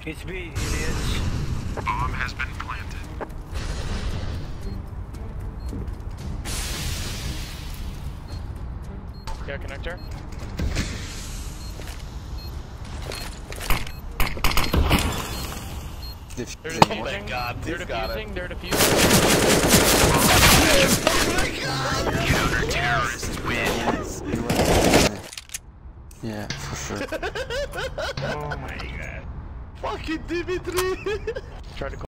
It's B, idiots. Bomb has been planted. Got a connector. They're defusing. Oh my god, They're he's got defusing. it. They're defusing. Oh my god! Counter-terrorists win. Yeah, for sure. Oh my god. Fucking Dimitri! Try to